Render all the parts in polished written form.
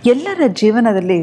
ಎಲ್ಲರ ಜೀವನದಲ್ಲಿ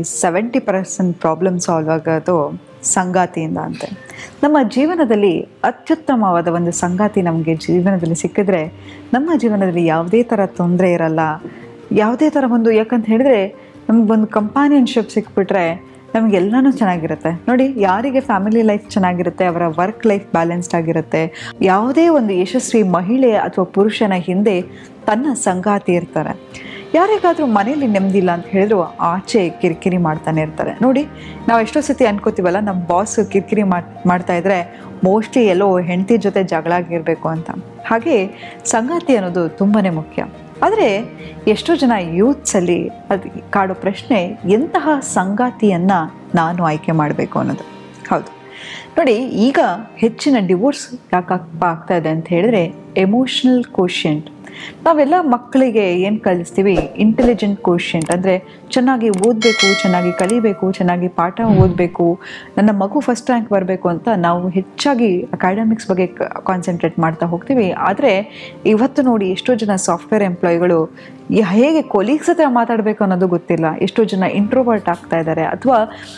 70% problem solve ಆಗೋದು ಸಂಗಾತಿಯಿಂದ ಅಂತೆ. ನಮ್ಮ ಜೀವನದಲ್ಲಿ ಅತ್ಯುತ್ತಮವಾದ ಒಂದು ಸಂಗಾತಿ ನಮಗೆ ಜೀವನದಲ್ಲಿ ಸಿಕ್ಕಿದ್ರೆ ನಮ್ಮ ಜೀವನದಲ್ಲಿ ಯಾವುದೇ ಥರ ತೊಂದರೆ ಇರಲ್ಲ. ಯಾವುದೇ ಥರ ಒಂದು ಯಾಕಂತ ಹೇಳಿದ್ರೆ ನಮಗೊಂದು ಕಂಪಾನಿಯನ್ಶಿಪ್ ಸಿಕ್ಬಿಟ್ರೆ ನಮಗೆಲ್ಲನೂ ಚೆನ್ನಾಗಿರುತ್ತೆ. ನೋಡಿ, ಯಾರಿಗೆ ಫ್ಯಾಮಿಲಿ ಲೈಫ್ ಚೆನ್ನಾಗಿರುತ್ತೆ, ಅವರ ವರ್ಕ್ ಲೈಫ್ ಬ್ಯಾಲೆನ್ಸ್ಡ್ ಆಗಿರುತ್ತೆ. ಯಾವುದೇ ಒಂದು ಯಶಸ್ವಿ ಮಹಿಳೆ ಅಥವಾ ಪುರುಷನ ಹಿಂದೆ ತನ್ನ ಸಂಗಾತಿ ಇರ್ತಾರೆ. ಯಾರಿಗಾದರೂ ಮನೇಲಿ ನೆಮ್ಮದಿಲ್ಲ ಅಂತ ಹೇಳಿದ್ರು ಆಚೆ ಕಿರಿಕಿರಿ ಮಾಡ್ತಾನೆ ಇರ್ತಾರೆ. ನೋಡಿ, ನಾವು ಎಷ್ಟೋ ಸತಿ ಅನ್ಕೋತೀವಲ್ಲ, ನಮ್ಮ ಬಾಸ್ ಕಿರಿಕಿರಿ ಮಾಡ್ತಾ ಇದ್ರೆ ಮೋಸ್ಟ್ಲಿ ಎಲ್ಲೋ ಹೆಂಡತಿ ಜೊತೆ ಜಗಳ ಆಗಿರಬೇಕು ಅಂತ. ಹಾಗೆ ಸಂಗಾತಿ ಅನ್ನೋದು ತುಂಬಾ ಮುಖ್ಯ. ಆದರೆ ಎಷ್ಟೋ ಜನ ಯೂತ್ಸಲ್ಲಿ ಅದು ಕಾಡೋ ಪ್ರಶ್ನೆ, ಎಂತಹ ಸಂಗಾತಿಯನ್ನು ನಾನು ಆಯ್ಕೆ ಮಾಡಬೇಕು ಅನ್ನೋದು. ಹೌದು ನೋಡಿ, ಈಗ ಹೆಚ್ಚಿನ ಡಿವೋರ್ಸ್ ಯಾಕಪ್ಪ ಆಗ್ತಾ ಇದೆ ಅಂತ ಹೇಳಿದ್ರೆ ಎಮೋಷ್ನಲ್ ಕೋಶಿಯಂಟ್. ನಾವೆಲ್ಲ ಮಕ್ಕಳಿಗೆ ಏನು ಕಲಿಸ್ತೀವಿ? ಇಂಟೆಲಿಜೆಂಟ್ ಕೋಶಿಯಂಟ್ ಅಂದರೆ ಚೆನ್ನಾಗಿ ಓದಬೇಕು, ಚೆನ್ನಾಗಿ ಕಲಿಬೇಕು, ಚೆನ್ನಾಗಿ ಪಾಠ ಓದಬೇಕು, ನನ್ನ ಮಗು ಫಸ್ಟ್ ರ್ಯಾಂಕ್ ಬರಬೇಕು ಅಂತ ನಾವು ಹೆಚ್ಚಾಗಿ ಅಕಾಡೆಮಿಕ್ಸ್ ಬಗ್ಗೆ ಕಾನ್ಸಂಟ್ರೇಟ್ ಮಾಡ್ತಾ ಹೋಗ್ತೀವಿ. ಆದರೆ ಇವತ್ತು ನೋಡಿ, ಎಷ್ಟೋ ಜನ ಸಾಫ್ಟ್ವೇರ್ ಎಂಪ್ಲಾಯಿಗಳು ಹೇಗೆ ಕೊಲೀಗ್ಸ್ ಹತ್ರ ಮಾತಾಡಬೇಕು ಅನ್ನೋದು ಗೊತ್ತಿಲ್ಲ. ಎಷ್ಟೋ ಜನ ಇಂಟ್ರೋವರ್ಟ್ ಆಗ್ತಾ ಇದ್ದಾರೆ. ಅಥವಾ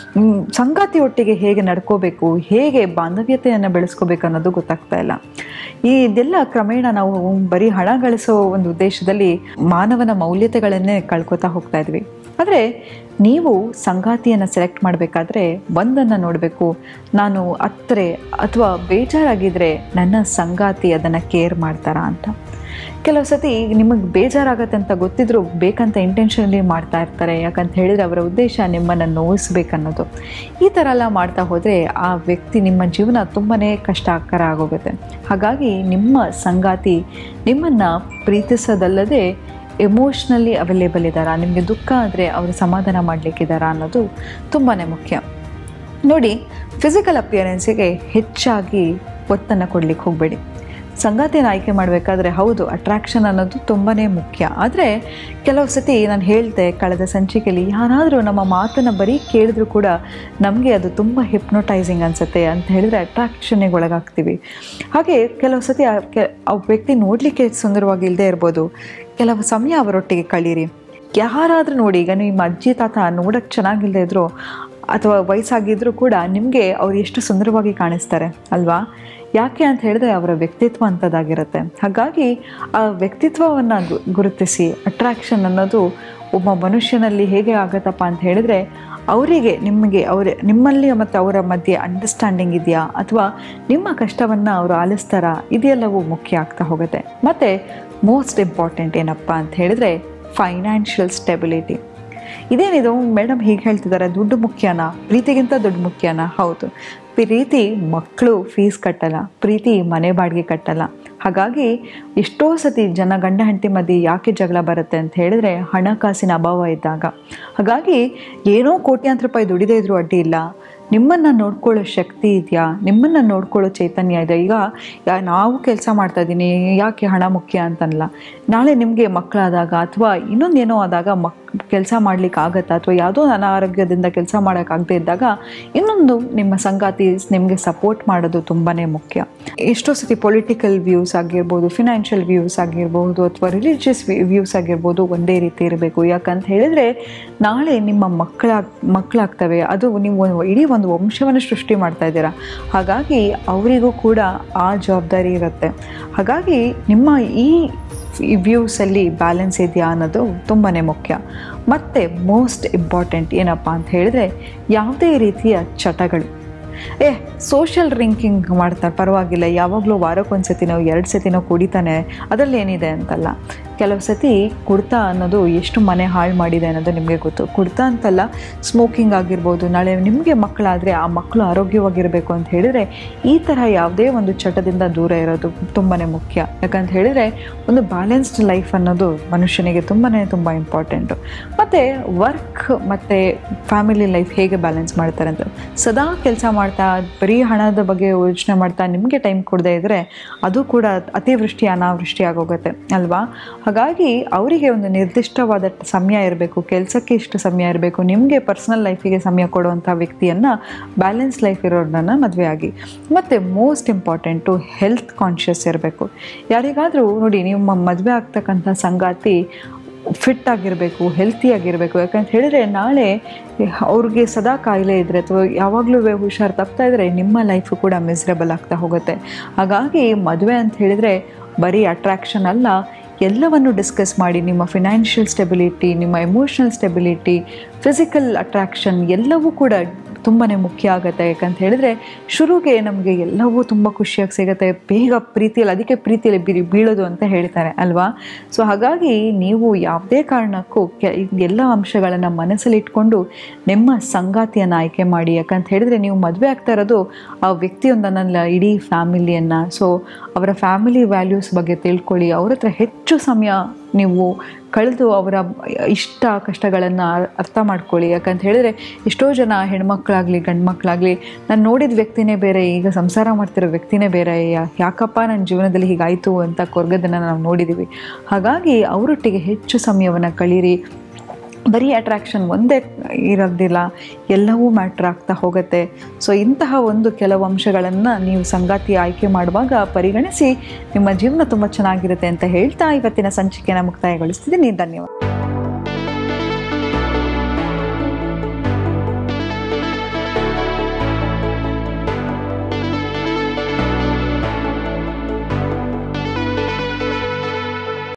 ಸಂಗಾತಿ ಒಟ್ಟಿಗೆ ಹೇಗೆ ನಡ್ಕೋಬೇಕು, ಹೇಗೆ ಬಾಂಧವ್ಯತೆಯನ್ನು ಬೆಳೆಸ್ಕೋಬೇಕು ಅನ್ನೋದು ಗೊತ್ತಾಗ್ತಾ ಇಲ್ಲ. ಇದೆಲ್ಲ ಕ್ರಮೇಣ ನಾವು ಬರೀ ಹಣ ಗಳಿಸೋ ಒಂದು ಉದ್ದೇಶದಲ್ಲಿ ಮಾನವನ ಮೌಲ್ಯತೆಗಳನ್ನೇ ಕಳ್ಕೊತಾ ಹೋಗ್ತಾ ಇದ್ವಿ. ಆದರೆ ನೀವು ಸಂಗಾತಿಯನ್ನು ಸೆಲೆಕ್ಟ್ ಮಾಡಬೇಕಾದ್ರೆ ಒಂದನ್ನು ನೋಡಬೇಕು, ನಾನು ಅತ್ತರೆ ಅಥವಾ ಬೇಜಾರಾಗಿದ್ದರೆ ನನ್ನ ಸಂಗಾತಿ ಅದನ್ನು ಕೇರ್ ಮಾಡ್ತಾರಾ ಅಂತ. ಕೆಲವು ಸತಿ ನಿಮಗೆ ಬೇಜಾರಾಗತ್ತೆ ಅಂತ ಗೊತ್ತಿದ್ರು ಬೇಕಂತ ಇಂಟೆನ್ಷನಲಿ ಮಾಡ್ತಾ ಇರ್ತಾರೆ. ಯಾಕಂತ ಹೇಳಿದರೆ ಅವರ ಉದ್ದೇಶ ನಿಮ್ಮನ್ನು ನೋಯಿಸ್ಬೇಕನ್ನೋದು. ಈ ಥರ ಎಲ್ಲ ಮಾಡ್ತಾ ಹೋದರೆ ಆ ವ್ಯಕ್ತಿ ನಿಮ್ಮ ಜೀವನ ತುಂಬಾ ಕಷ್ಟಕರ ಆಗೋಗುತ್ತೆ. ಹಾಗಾಗಿ ನಿಮ್ಮ ಸಂಗಾತಿ ನಿಮ್ಮನ್ನು ಪ್ರೀತಿಸೋದಲ್ಲದೆ ಎಮೋಷ್ನಲಿ ಅವೈಲೇಬಲ್ ಇದ್ದಾರಾ, ನಿಮಗೆ ದುಃಖ ಆದರೆ ಅವರು ಸಮಾಧಾನ ಮಾಡಲಿಕ್ಕಿದ್ದಾರಾ ಅನ್ನೋದು ತುಂಬಾ ಮುಖ್ಯ. ನೋಡಿ, ಫಿಸಿಕಲ್ ಅಪಿಯರೆನ್ಸಿಗೆ ಹೆಚ್ಚಾಗಿ ಒತ್ತನ್ನು ಕೊಡಲಿಕ್ಕೆ ಹೋಗಬೇಡಿ. ಸಂಗಾತಿಯನ್ನು ಆಯ್ಕೆ ಮಾಡಬೇಕಾದ್ರೆ ಹೌದು, ಅಟ್ರಾಕ್ಷನ್ ಅನ್ನೋದು ತುಂಬಾ ಮುಖ್ಯ. ಆದರೆ ಕೆಲವು ಸತಿ ನಾನು ಹೇಳಿದೆ ಕಳೆದ ಸಂಚಿಕೆಯಲ್ಲಿ, ಯಾರಾದರೂ ನಮ್ಮ ಮಾತನ್ನು ಬರೀ ಕೇಳಿದ್ರು ಕೂಡ ನಮಗೆ ಅದು ತುಂಬ ಹಿಪ್ನೋಟೈಸಿಂಗ್ ಅನಿಸುತ್ತೆ ಅಂತ ಹೇಳಿದರೆ ಅಟ್ರಾಕ್ಷನ್ನಿಗೆ ಒಳಗಾಗ್ತೀವಿ. ಹಾಗೆ ಕೆಲವು ಸತಿ ಆ ವ್ಯಕ್ತಿ ನೋಡಲಿಕ್ಕೆ ಸುಂದರವಾಗಿ ಇಲ್ಲದೆ ಇರ್ಬೋದು, ಕೆಲವು ಸಮಯ ಅವರೊಟ್ಟಿಗೆ ಕಳೀರಿ. ಯಾರಾದರೂ ನೋಡಿ, ಈಗ ನಿಮ್ಮ ಅಜ್ಜಿ ತಾತ ನೋಡೋಕ್ಕೆ ಚೆನ್ನಾಗಿಲ್ಲದೆ ಇದ್ರು ಅಥವಾ ವಯಸ್ಸಾಗಿದ್ದರೂ ಕೂಡ ನಿಮಗೆ ಅವ್ರು ಎಷ್ಟು ಸುಂದರವಾಗಿ ಕಾಣಿಸ್ತಾರೆ ಅಲ್ವಾ? ಯಾಕೆ ಅಂತ ಹೇಳಿದ್ರೆ ಅವರ ವ್ಯಕ್ತಿತ್ವ ಅಂಥದ್ದಾಗಿರುತ್ತೆ. ಹಾಗಾಗಿ ಆ ವ್ಯಕ್ತಿತ್ವವನ್ನು ಗುರುತಿಸಿ, ಅಟ್ರಾಕ್ಷನ್ ಅನ್ನೋದು ಒಬ್ಬ ಮನುಷ್ಯನಲ್ಲಿ ಹೇಗೆ ಆಗುತ್ತಪ್ಪ ಅಂತ ಹೇಳಿದರೆ ಅವರಿಗೆ ನಿಮ್ಮಲ್ಲಿ ಮತ್ತು ಅವರ ಮಧ್ಯೆ ಅಂಡರ್ಸ್ಟ್ಯಾಂಡಿಂಗ್ ಇದೆಯಾ, ಅಥವಾ ನಿಮ್ಮ ಕಷ್ಟವನ್ನು ಅವರು ಆಲಿಸ್ತಾರಾ, ಇದೆಲ್ಲವೂ ಮುಖ್ಯ ಆಗ್ತಾ ಹೋಗುತ್ತೆ. ಮತ್ತು ಮೋಸ್ಟ್ ಇಂಪಾರ್ಟೆಂಟ್ ಏನಪ್ಪ ಅಂತ ಹೇಳಿದರೆ ಫೈನಾನ್ಷಿಯಲ್ ಸ್ಟೆಬಿಲಿಟಿ. ಇದೇನಿದು ಮೇಡಮ್ ಹೀಗೆ ಹೇಳ್ತಿದ್ದಾರೆ, ದುಡ್ಡು ಮುಖ್ಯನಾ? ಪ್ರೀತಿಗಿಂತ ದುಡ್ಡು ಮುಖ್ಯನಾ? ಹೌದು, ಪ್ರೀತಿ ಮಕ್ಕಳು ಫೀಸ್ ಕಟ್ಟಲ್ಲ, ಪ್ರೀತಿ ಮನೆ ಬಾಡಿಗೆ ಕಟ್ಟಲ್ಲ. ಹಾಗಾಗಿ ಎಷ್ಟೋ ಸತಿ ಗಂಡ ಹೆಂಡತಿ ಮಧ್ಯೆ ಯಾಕೆ ಜಗಳ ಬರುತ್ತೆ ಅಂತ ಹೇಳಿದ್ರೆ ಹಣಕಾಸಿನ ಅಭಾವ ಇದ್ದಾಗ. ಹಾಗಾಗಿ ಏನೋ ಕೋಟ್ಯಾಂತರ ರೂಪಾಯಿ ದುಡಿದೇ ಇದ್ರೂ ಅಡ್ಡಿ ಇಲ್ಲ, ನಿಮ್ಮನ್ನು ನೋಡ್ಕೊಳ್ಳೋ ಶಕ್ತಿ ಇದೆಯಾ, ನಿಮ್ಮನ್ನು ನೋಡ್ಕೊಳ್ಳೋ ಚೈತನ್ಯ ಇದೆ. ಈಗ ನಾವು ಕೆಲಸ ಮಾಡ್ತಾಯಿದ್ದೀನಿ, ಯಾಕೆ ಹಣ ಮುಖ್ಯ ಅಂತಲ್ಲ. ನಾಳೆ ನಿಮಗೆ ಮಕ್ಕಳಾದಾಗ ಅಥವಾ ಇನ್ನೊಂದೇನೋ ಆದಾಗ ಕೆಲಸ ಮಾಡಲಿಕ್ಕೆ ಆಗುತ್ತಾ, ಅಥವಾ ಯಾವುದೋ ಅನಾರೋಗ್ಯದಿಂದ ಕೆಲಸ ಮಾಡೋಕ್ಕಾಗದೇ ಇದ್ದಾಗ ಇನ್ನೊಂದು ನಿಮ್ಮ ಸಂಗಾತಿ ನಿಮಗೆ ಸಪೋರ್ಟ್ ಮಾಡೋದು ತುಂಬಾ ಮುಖ್ಯ. ಎಷ್ಟೋ ಸತಿ ಪೊಲಿಟಿಕಲ್ ವ್ಯೂಸ್ ಆಗಿರ್ಬೋದು, ಫಿನಾನ್ಷಿಯಲ್ ವ್ಯೂಸ್ ಆಗಿರ್ಬೋದು, ಅಥವಾ ರಿಲಿಜಿಯಸ್ ವ್ಯೂಸ್ ಆಗಿರ್ಬೋದು ಒಂದೇ ರೀತಿ ಇರಬೇಕು. ಯಾಕಂತ ಹೇಳಿದರೆ ನಾಳೆ ನಿಮ್ಮ ಮಕ್ಕಳಾಗ್ತವೆ, ಅದು ನೀವು ಇಡೀ ಒಂದು ವಂಶವನ್ನು ಸೃಷ್ಟಿ ಮಾಡ್ತಾ ಇದ್ದೀರಾ. ಹಾಗಾಗಿ ಅವರಿಗೂ ಕೂಡ ಆ ಜವಾಬ್ದಾರಿ ಇರುತ್ತೆ. ಹಾಗಾಗಿ ನಿಮ್ಮ ಈ ವ್ಯೂಸಲ್ಲಿ ಬ್ಯಾಲೆನ್ಸ್ ಇದೆಯಾ ಅನ್ನೋದು ತುಂಬಾ ಮುಖ್ಯ. ಮತ್ತು ಮೋಸ್ಟ್ ಇಂಪಾರ್ಟೆಂಟ್ ಏನಪ್ಪ ಅಂತ ಹೇಳಿದರೆ ಯಾವುದೇ ರೀತಿಯ ಚಟಗಳು. ಸೋಷಿಯಲ್ ಡ್ರಿಂಕಿಂಗ್ ಮಾಡ್ತಾರೆ, ಪರವಾಗಿಲ್ಲ, ಯಾವಾಗಲೂ ವಾರಕ್ಕೊಂದು ಸತಿನೋ 2 ಸತಿನೋ ಕುಡಿತಾನೆ, ಅದರಲ್ಲಿ ಏನಿದೆ ಅಂತಲ್ಲ. ಕೆಲವು ಸತಿ ಕುಡ್ತಾ ಅನ್ನೋದು ಎಷ್ಟು ಮನೆ ಹಾಳು ಮಾಡಿದೆ ಅನ್ನೋದು ನಿಮಗೆ ಗೊತ್ತು. ಕುಡ್ತಾ ಅಂತಲ್ಲ, ಸ್ಮೋಕಿಂಗ್ ಆಗಿರ್ಬೋದು. ನಾಳೆ ನಿಮಗೆ ಮಕ್ಕಳಾದರೆ ಆ ಮಕ್ಕಳು ಆರೋಗ್ಯವಾಗಿರಬೇಕು ಅಂತ ಹೇಳಿದರೆ ಈ ಥರ ಯಾವುದೇ ಒಂದು ಚಟದಿಂದ ದೂರ ಇರೋದು ತುಂಬಾ ಮುಖ್ಯ. ಯಾಕಂತ ಹೇಳಿದರೆ ಒಂದು ಬ್ಯಾಲೆನ್ಸ್ಡ್ ಲೈಫ್ ಅನ್ನೋದು ಮನುಷ್ಯನಿಗೆ ತುಂಬ ಇಂಪಾರ್ಟೆಂಟು. ಮತ್ತು ವರ್ಕ್ ಮತ್ತು ಫ್ಯಾಮಿಲಿ ಲೈಫ್ ಹೇಗೆ ಬ್ಯಾಲೆನ್ಸ್ ಮಾಡ್ತಾರೆ ಅಂತ, ಸದಾ ಕೆಲಸ ಮಾಡ್ತಾ ಬರೀ ಹಣದ ಬಗ್ಗೆ ಯೋಚನೆ ಮಾಡ್ತಾ ನಿಮಗೆ ಟೈಮ್ ಕೊಡದೇ ಇದ್ದರೆ ಅದು ಕೂಡ ಅತಿವೃಷ್ಟಿ ಅನಾವೃಷ್ಟಿ ಆಗೋಗುತ್ತೆ ಅಲ್ವಾ? ಹಾಗಾಗಿ ಅವರಿಗೆ ಒಂದು ನಿರ್ದಿಷ್ಟವಾದ ಸಮಯ ಇರಬೇಕು, ಕೆಲಸಕ್ಕೆ ಇಷ್ಟು ಸಮಯ ಇರಬೇಕು, ನಿಮಗೆ ಪರ್ಸನಲ್ ಲೈಫಿಗೆ ಸಮಯ ಕೊಡುವಂಥ ವ್ಯಕ್ತಿಯನ್ನು ಬ್ಯಾಲೆನ್ಸ್ ಲೈಫ್ ಇರೋದನ್ನ ಮದುವೆ ಆಗಿ. ಮತ್ತು ಮೋಸ್ಟ್ ಇಂಪಾರ್ಟೆಂಟು ಹೆಲ್ತ್ ಕಾನ್ಷಿಯಸ್ ಇರಬೇಕು. ಯಾರಿಗಾದರೂ ನೋಡಿ, ನಿಮ್ಮ ಮದುವೆ ಆಗ್ತಕ್ಕಂಥ ಸಂಗಾತಿ ಫಿಟ್ ಆಗಿರಬೇಕು, ಹೆಲ್ತಿಯಾಗಿರಬೇಕು. ಯಾಕಂತ ಹೇಳಿದರೆ ನಾಳೆ ಅವ್ರಿಗೆ ಸದಾ ಕಾಯಿಲೆ ಇದ್ದರೆ ಅಥವಾ ಯಾವಾಗಲೂ ಹುಷಾರು ತಪ್ತಾ ಇದ್ದರೆ ನಿಮ್ಮ ಲೈಫು ಕೂಡ ಮಿಸ್ರೇಬಲ್ ಆಗ್ತಾ ಹೋಗುತ್ತೆ. ಹಾಗಾಗಿ ಮದುವೆ ಅಂತ ಹೇಳಿದರೆ ಬರೀ ಅಟ್ರಾಕ್ಷನ್ ಅಲ್ಲ, ಎಲ್ಲವನ್ನು ಡಿಸ್ಕಸ್ ಮಾಡಿ ನಿಮ್ಮ ಫಿನಾನ್ಷಿಯಲ್ ಸ್ಟೆಬಿಲಿಟಿ, ನಿಮ್ಮ ಎಮೋಷ್ನಲ್ ಸ್ಟೆಬಿಲಿಟಿ, ಫಿಸಿಕಲ್ ಅಟ್ರಾಕ್ಷನ್ ಎಲ್ಲವೂ ಕೂಡ ತುಂಬಾ ಮುಖ್ಯ ಆಗುತ್ತೆ. ಯಾಕಂತ ಹೇಳಿದರೆ ಶುರುಗೆ ನಮಗೆ ಎಲ್ಲವೂ ತುಂಬ ಖುಷಿಯಾಗಿ ಸಿಗುತ್ತೆ, ಬೇಗ ಪ್ರೀತಿಯಲ್ಲಿ, ಅದಕ್ಕೆ ಪ್ರೀತಿಯಲ್ಲಿ ಬೀಳೋದು ಅಂತ ಹೇಳ್ತಾರೆ ಅಲ್ವಾ. ಸೊ ಹಾಗಾಗಿ ನೀವು ಯಾವುದೇ ಕಾರಣಕ್ಕೂ ಎಲ್ಲ ಅಂಶಗಳನ್ನು ಮನಸ್ಸಲ್ಲಿ ಇಟ್ಕೊಂಡು ನಿಮ್ಮ ಸಂಗಾತಿಯನ್ನು ಆಯ್ಕೆ ಮಾಡಿ. ಯಾಕಂತ ಹೇಳಿದರೆ ನೀವು ಮದುವೆ ಆಗ್ತಾ ಇರೋದು ಆ ವ್ಯಕ್ತಿಯೊಂದನ್ನಲ್ಲ, ಇಡೀ ಫ್ಯಾಮಿಲಿಯನ್ನು. ಸೊ ಅವರ ಫ್ಯಾಮಿಲಿ ವ್ಯಾಲ್ಯೂಸ್ ಬಗ್ಗೆ ತಿಳ್ಕೊಳ್ಳಿ, ಅವ್ರ ಹತ್ರ ಹೆಚ್ಚು ಸಮಯ ನೀವು ಕಳೆದು ಅವರ ಇಷ್ಟ ಕಷ್ಟಗಳನ್ನು ಅರ್ಥ ಮಾಡ್ಕೊಳ್ಳಿ. ಯಾಕಂತ ಹೇಳಿದರೆ ಎಷ್ಟೋ ಜನ ಹೆಣ್ಮಕ್ಳಾಗಲಿ ಗಂಡು ಮಕ್ಕಳಾಗಲಿ, ನಾನು ನೋಡಿದ ವ್ಯಕ್ತಿನೇ ಬೇರೆ, ಈಗ ಸಂಸಾರ ಮಾಡ್ತಿರೋ ವ್ಯಕ್ತಿನೇ ಬೇರೆ, ಯಾಕಪ್ಪ ನನ್ನ ಜೀವನದಲ್ಲಿ ಹೀಗಾಯಿತು ಅಂತ ಕೊರಗೋದನ್ನು ನಾವು ನೋಡಿದ್ದೀವಿ. ಹಾಗಾಗಿ ಅವರೊಟ್ಟಿಗೆ ಹೆಚ್ಚು ಸಮಯವನ್ನು ಕಳೀರಿ. ಬರೀ ಅಟ್ರಾಕ್ಷನ್ ಒಂದೇ ಇರೋದಿಲ್ಲ, ಎಲ್ಲವೂ ಮ್ಯಾಟ್ರ್ ಆಗ್ತಾ ಹೋಗುತ್ತೆ. ಸೊ ಇಂತಹ ಒಂದು ಕೆಲವು ಅಂಶಗಳನ್ನು ನೀವು ಸಂಗಾತಿ ಆಯ್ಕೆ ಮಾಡುವಾಗ ಪರಿಗಣಿಸಿ ನಿಮ್ಮ ಜೀವನ ತುಂಬ ಚೆನ್ನಾಗಿರುತ್ತೆ ಅಂತ ಹೇಳ್ತಾ ಇವತ್ತಿನ ಸಂಚಿಕೆಯನ್ನು ಮುಕ್ತಾಯಗೊಳಿಸ್ತಿದ್ದೀನಿ. ಧನ್ಯವಾದ.